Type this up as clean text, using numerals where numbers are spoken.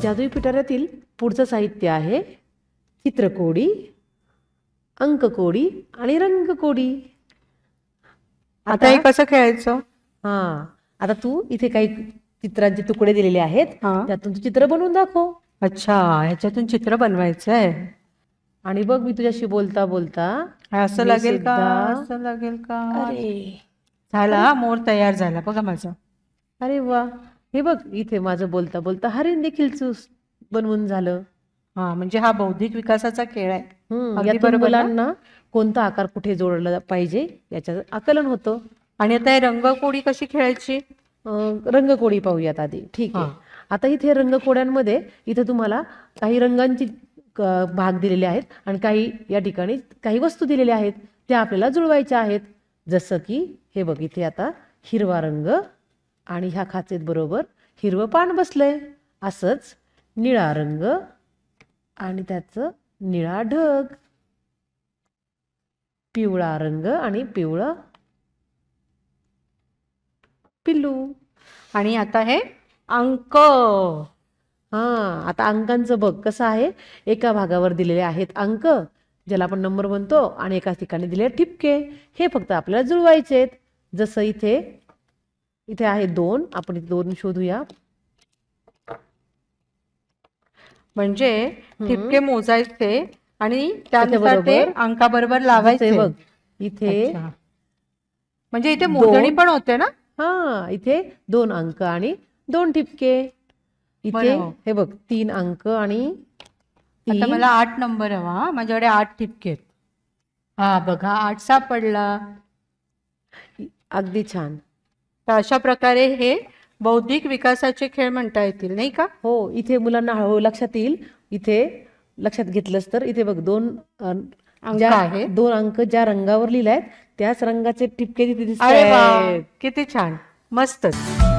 जादुई पिटाऱ्यातील पुढचं साहित्य आहे चित्रकोडी, अंककोडी आणि रंगकोडी. आता हे कसं खेळायचं? हा, आता तू इथे काही चित्रांचे तुकडे दिलेले आहेत, हा. त्यातून तू चित्र बनवून दाखव. अच्छा, ह्याच्यातून चित्र बनवायचं आहे. आणि बघ मी तुझ्याशी बोलता बोलता असं मी लागेल का? सुद्धा- असं लागेल का? अरे झाला हा, मोर तयार झाला बघा माझा. अरे वा, हे बघ इथे माझं बोलता बोलता हरिण देखील बनवून झालं. हा, म्हणजे हा बौद्धिक विकासाचा खेळ आहे. अगदी यातून बरोबर ना? मुलांना कोणता आकार कुठे जोडला पाहिजे याचं आकलन होतं. आणि आता हे रंगकोडी कशी खेळायची? रंगकोडी पाहूयात आधी. ठीक आहे. हा. आता इथे रंगकोड्यांमध्ये इथे तुम्हाला काही रंगांची भाग दिलेले आहेत आणि काही या ठिकाणी काही वस्तू दिलेल्या आहेत, त्या आपल्याला जुळवायच्या आहेत. जसं की हे बघ इथे आता हिरवा रंग आणि ह्या खाचेत बरोबर हिरवं पान बसलंय. असंच निळा रंग आणि त्याचं निळा ढग, पिवळा रंग आणि पिवळं पिल्लू. आणि आता हे अंक. हा, आता अंकांचं बघ कसं आहे. एका भागावर दिलेले आहेत अंक, ज्याला आपण नंबर म्हणतो, आणि एका ठिकाणी दिले ठिपके. हे फक्त आपल्याला जुळवायचे आहेत. जसं इथे इथे आहे 2, आपण इथे 2 शोधूया. म्हणजे ठिपके मोजायचे आणि त्यानुसार ते त्याच्याबरोबर अंकाबरोबर इथे लावायचे. बघ इथे अच्छा. म्हणजे इथे मोजणी पण होते ना? हा, इथे 2 अंक आणि 2 ठिपके. इथे बरं. हे बघ 3 अंक आणि आता 3. मला 8 नंबर हवा. माझ्याकडे 8 ठिपके आहेत. हा बघा, 8 सापडला. अगदी छान. तर अशा प्रकारे हे बौद्धिक विकासाचे खेळ म्हणता येतील, नाही का? हो, इथे मुलांना हळूहळू लक्षात येईल. इथे लक्षात घेतलंस तर इथे बघ 2 अंक आहे. 2 अंक ज्या रंगावर लिहिले आहेत त्याच रंगाचे ठिपके तिथे दिसत अरे वा, आहेत. किती छान, मस्तच.